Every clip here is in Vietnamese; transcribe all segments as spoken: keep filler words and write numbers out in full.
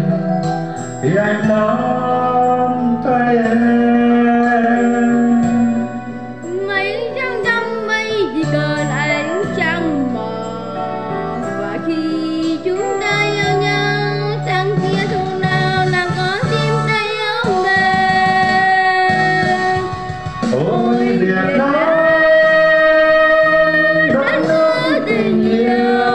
thì anh nắm tay em. Mây trắng trong mây chỉ cần ánh trăng mờ, và khi chúng ta yêu nhau chẳng kia thu nào làm con tim ta yếu mềm. Ôi Việt Nam đất nước tình yêu,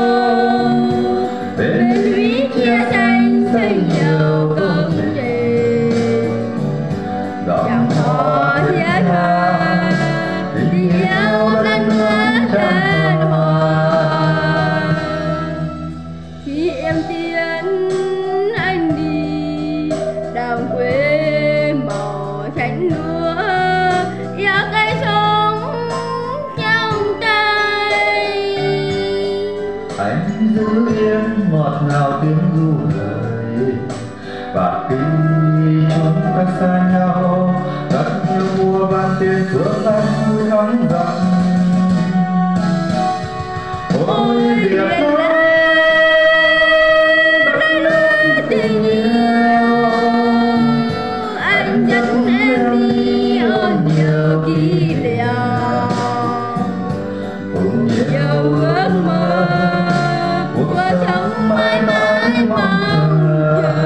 bên thủy chia tranh xây nhiều công trình, dòng họ thiết tha tình yêu đất nước chân hòa. Khi em tiến anh đi đồng quê màu xanh lúa, yêu cây sống trong tay. Anh giữ yên ngọt ngào tiếng ru lời, và khi chúng ta xa nhau rất nhiều mùa ban tiền phước anh vui thắm rằng. Ôi Việt Nam đất nước tình yêu, Anh dẫn em đi ôn nhiều kỷ niệm, cùng nhiều nhiều ước mơ cuộc sống mãi mãi mong chờ.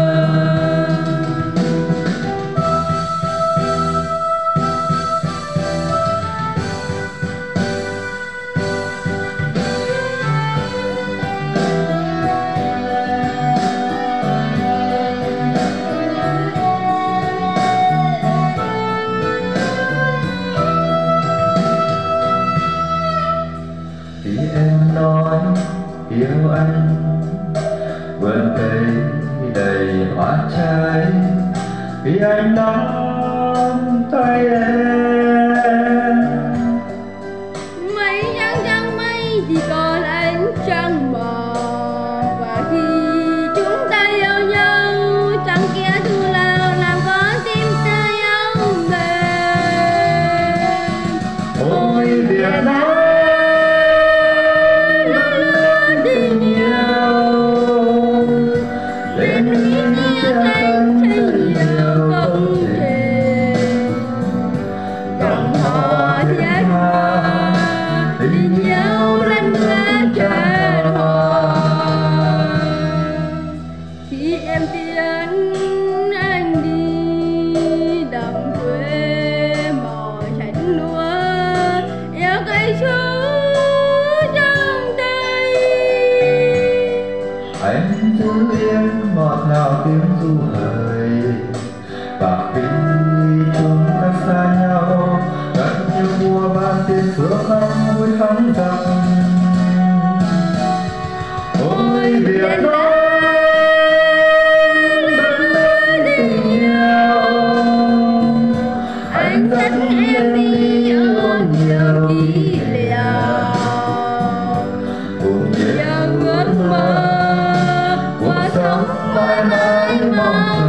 Khi em nói yêu anh, vườn cây đầy hoa trái, khi anh nắm tay em. Mây trắng trắng mây chỉ còn ánh trăng mờ, và khi chúng ta yêu nhau chẳng kẻ thù nào làm con tim ta yếu mềm. Ôi Việt Nam đất nước tình yêu, bên thủy chia cánh xây nhiều công trình, dòng họ thiết tha tình yêu đất nước chân hòa. Khi em tiến anh đi đồng quê màu xanh lúa, yêu cây số trong tay. Anh giữ yên ngọt ngào tiếng ru hời, và khi chúng ta xa nhau rất nhiều mùa ban tiền phước anh vui thắm rằng. Ôi Việt Nam đất nước tình yêu, Anh dẫn em đi ôn nhiều kỷ niệm, cùng nhiều ước mơ cuộc sống mãi mãi mong